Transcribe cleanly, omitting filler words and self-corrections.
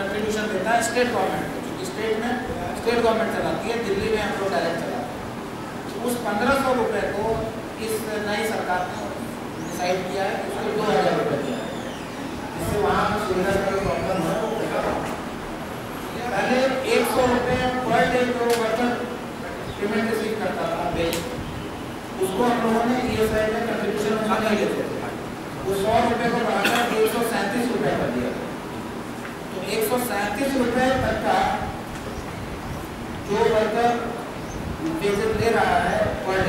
Contribution देता है state government को, क्योंकि स्टेट गवर्नमेंट चलाती है, दिल्ली में हम लोग डायरेक्ट चलाते हैं। तो उस 1500 रुपये को इस नई सरकार ने डिसाइड किया है कि उसको 2000 रुपये दिया है, जिससे वहाँ सुविधा का प्रॉब्लम है। पहले 100 रुपये पर डे जो वर्कर पेमेंट रिसीव करता था बेच, उसको हम लोगों ने ESI में कंट्रीब्यूशन में नहीं लेते थे, वो 100 रुपये को बढ़ाकर 137 रुपये कर दिया। तो 137 रुपये तक का जो वर्कर वेतन ले रहा है पर